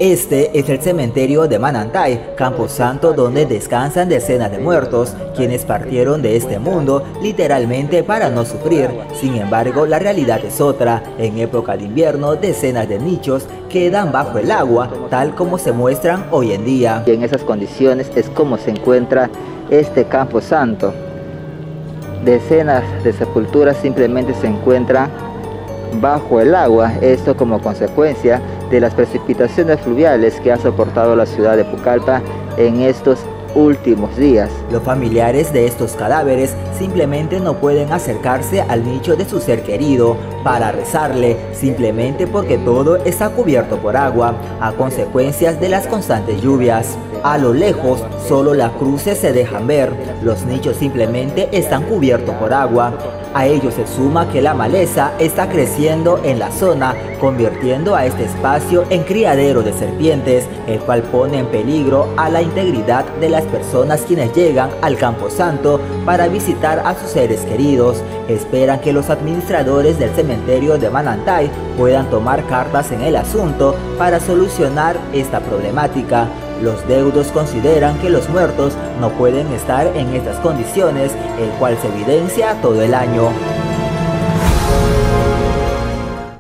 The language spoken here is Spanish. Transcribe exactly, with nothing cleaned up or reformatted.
Este es el cementerio de Manantay, camposanto donde descansan decenas de muertos, quienes partieron de este mundo literalmente para no sufrir. Sin embargo, la realidad es otra. En época de invierno, decenas de nichos quedan bajo el agua, tal como se muestran hoy en día. Y en esas condiciones es como se encuentra este camposanto. Decenas de sepulturas simplemente se encuentran bajo el agua, esto como consecuencia de las precipitaciones fluviales que ha soportado la ciudad de Pucallpa en estos últimos días. Los familiares de estos cadáveres simplemente no pueden acercarse al nicho de su ser querido para rezarle, simplemente porque todo está cubierto por agua, a consecuencias de las constantes lluvias. A lo lejos, solo las cruces se dejan ver, los nichos simplemente están cubiertos por agua. A ello se suma que la maleza está creciendo en la zona, convirtiendo a este espacio en criadero de serpientes, el cual pone en peligro a la integridad de las personas quienes llegan al camposanto para visitar a sus seres queridos. Esperan que los administradores del cementerio de Manantay puedan tomar cartas en el asunto para solucionar esta problemática. Los deudos consideran que los muertos no pueden estar en estas condiciones, el cual se evidencia todo el año.